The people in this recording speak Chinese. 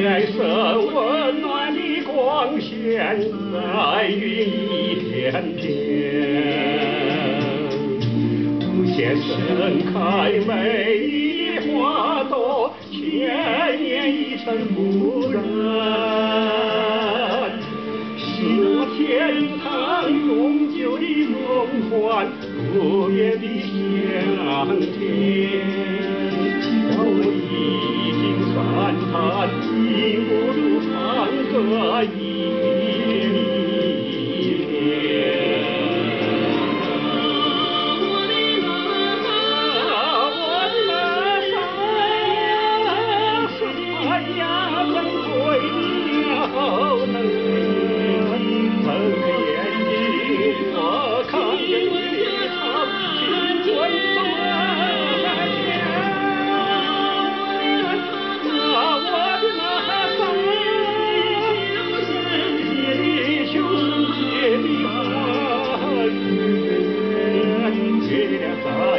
颜色温暖的光线在云一片片，无限盛开美丽的花朵，千年一尘不染，是我天堂永久的梦幻，不变的香甜。我已经赞叹，已不如唱歌一遍。我的马上是太阳珍贵的鸟儿，睁开眼睛我看见你唱青春中。月亮在。